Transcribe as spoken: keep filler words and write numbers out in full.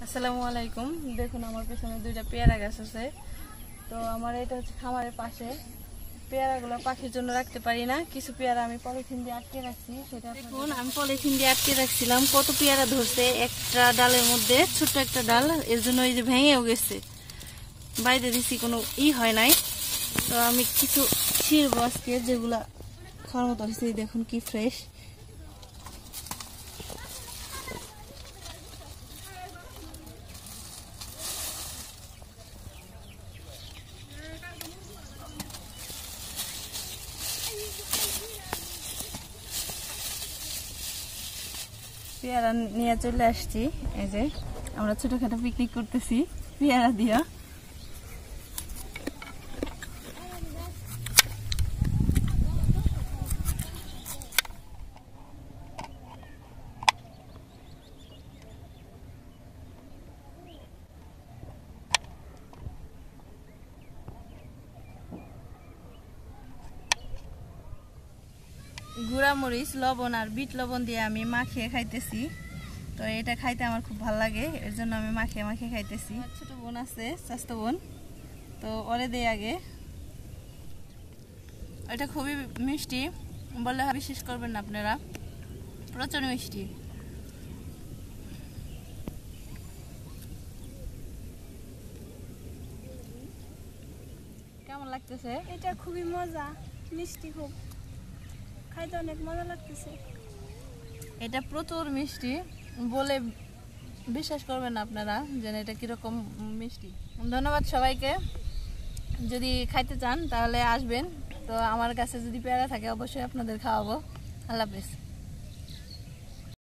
আসসালামু আলাইকুম। দেখুন আমার পেছনে দুইটা পেয়ারা গাছ আছে। তো আমার এটা হচ্ছে খামারের পাশে। পেয়ারাগুলো পাখির জন্য রাখতে পারি না, কিছু পেয়ারা আমি পলিথিন দিয়ে আটকে রাখছি। সেটা দেখুন আমি পলিথিন দিয়ে আটকে রাখছিলাম, কত পেয়ারা ধরছে একটা ডালের মধ্যে, ছোট্ট একটা ডাল, এর জন্য এই যে ভেঙেও গেছে। বাইরে দিছি কোনো ই হয় নাই। তো আমি কিছু ছিঁড়বো আজকে, যেগুলা খাওয়ার মতো হয়েছে। দেখুন কি ফ্রেশ। পেয়ারা নিয়ে চলে আসছি। এই যে আমরা ছোটখাটো পিকনিক করতেছি পেয়ারা দিয়া। গুঁড়া মরিচ, লবণ আর বিট লবণ দিয়ে আমি মাখিয়ে খাইতেছি। তো এটা খাইতে আমার খুব ভালো লাগে, এর জন্য আমি মাখিয়ে মাখিয়ে খাইতেছি। ছোট বোন আছে, স্বাস্থ্য বোন, তো ওরে দেই আগে। এটা খুবই মিষ্টি, বললে বিশ্বাস করবেন না আপনারা, প্রচুর মিষ্টি। কেমন লাগতেছে? এটা খুবই মজা, মিষ্টি খুব, খাইতে অনেক মজা লাগতেছে। এটা প্রচুর মিষ্টি, বলে বিশ্বাস করবেন না আপনারা যে এটা কিরকম মিষ্টি। ধন্যবাদ সবাইকে। যদি খাইতে চান তাহলে আসবেন। তো আমার কাছে যদি পেয়ারা থাকে অবশ্যই আপনাদের খাওয়াবো। আল্লাহ হাফেজ।